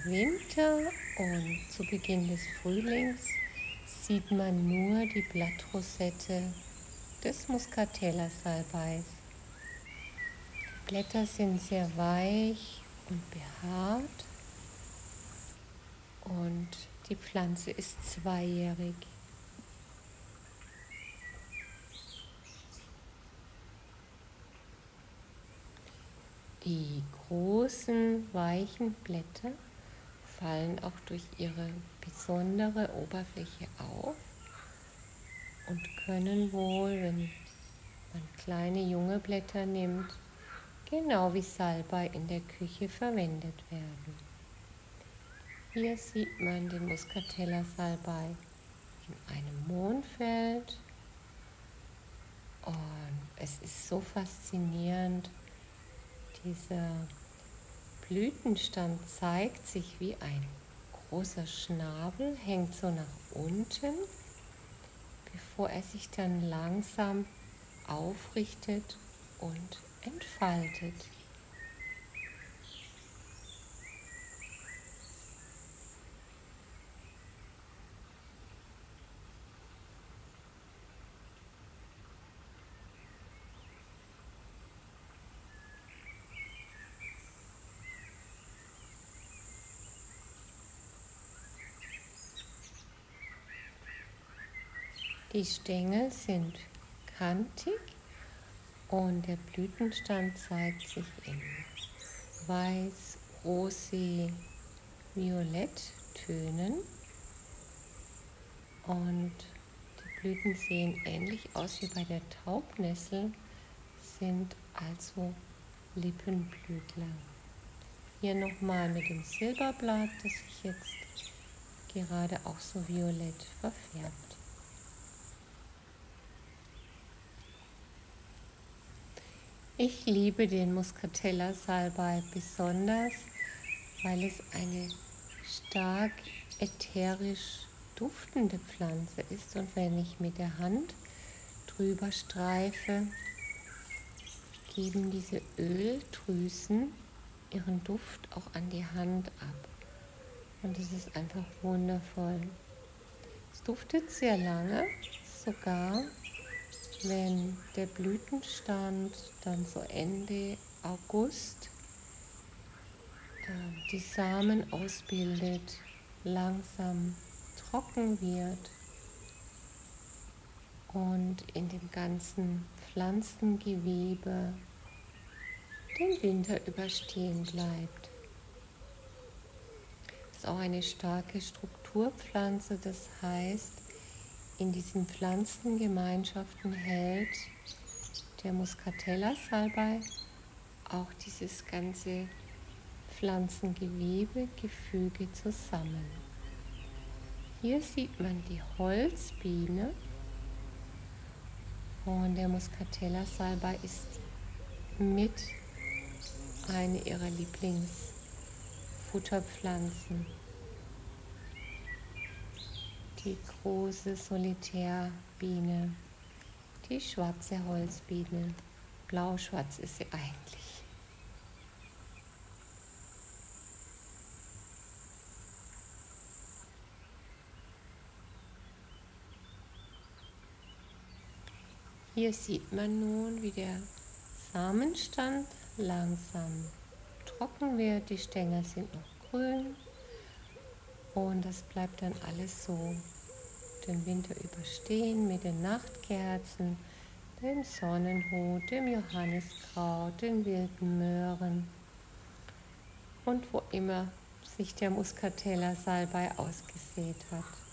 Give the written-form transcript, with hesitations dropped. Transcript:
Winter und zu Beginn des Frühlings sieht man nur die Blattrosette des Muscatella-Salbeis. Die Blätter sind sehr weich und behaart und die Pflanze ist zweijährig. Die großen, weichen Blätter fallen auch durch ihre besondere Oberfläche auf und können wohl, wenn man kleine junge Blätter nimmt, genau wie Salbei in der Küche verwendet werden. Hier sieht man den Muscatella-Salbei in einem Mohnfeld und es ist so faszinierend. Dieser Blütenstand zeigt sich wie ein großer Schnabel, hängt so nach unten, bevor er sich dann langsam aufrichtet und entfaltet. Die Stängel sind kantig und der Blütenstand zeigt sich in weiß, rosé, Violetttönen und die Blüten sehen ähnlich aus wie bei der Taubnessel, sind also Lippenblütler. Hier nochmal mit dem Silberblatt, das sich jetzt gerade auch so violett verfärbt. Ich liebe den Muscatella-Salbei besonders, weil es eine stark ätherisch duftende Pflanze ist und wenn ich mit der Hand drüber streife, geben diese Öldrüsen ihren Duft auch an die Hand ab und es ist einfach wundervoll. Es duftet sehr lange, sogar wenn der Blütenstand dann so Ende August die Samen ausbildet, langsam trocken wird und in dem ganzen Pflanzengewebe den Winter überstehen bleibt. Es ist auch eine starke Strukturpflanze, das heißt, in diesen Pflanzengemeinschaften hält der Muscatella-Salbei auch dieses ganze Pflanzengewebegefüge zusammen. Hier sieht man die Holzbiene und der Muscatella-Salbei ist mit einer ihrer Lieblingsfutterpflanzen. Die große Solitärbiene, die schwarze Holzbiene. Blau-schwarz ist sie eigentlich. Hier sieht man nun, wie der Samenstand langsam trocken wird. Die Stängel sind noch grün und das bleibt dann alles so den Winter überstehen mit den Nachtkerzen, dem Sonnenhut, dem Johanniskraut, den wilden Möhren und wo immer sich der Muscatella-Salbei ausgesät hat.